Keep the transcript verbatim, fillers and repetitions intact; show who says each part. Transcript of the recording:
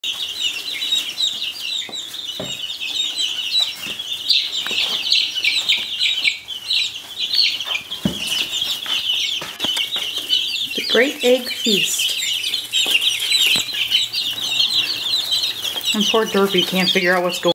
Speaker 1: The Great Egg Feast. And poor Derpy can't figure out what's going on.